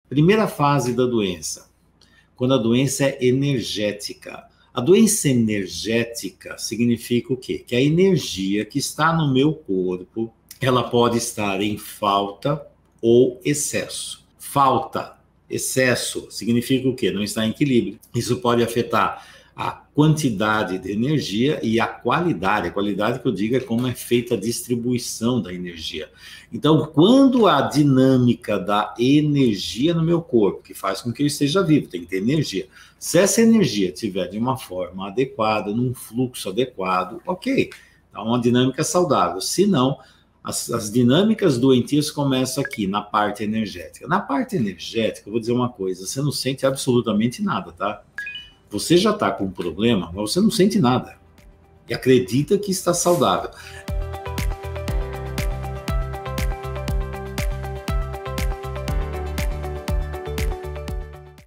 Primeira fase da doença, quando a doença é energética. A doença energética significa o quê? Que a energia que está no meu corpo, ela pode estar em falta ou excesso. Falta, excesso, significa o quê? Não está em equilíbrio. Isso pode afetar a quantidade de energia e a qualidade que eu digo é como é feita a distribuição da energia. Então, quando a dinâmica da energia no meu corpo, que faz com que eu esteja vivo, tem que ter energia. Se essa energia estiver de uma forma adequada, num fluxo adequado, ok, é uma dinâmica saudável. Se não, as dinâmicas doentias começam aqui, na parte energética. Na parte energética, eu vou dizer uma coisa, você não sente absolutamente nada, tá? Você já está com um problema, mas você não sente nada. E acredita que está saudável.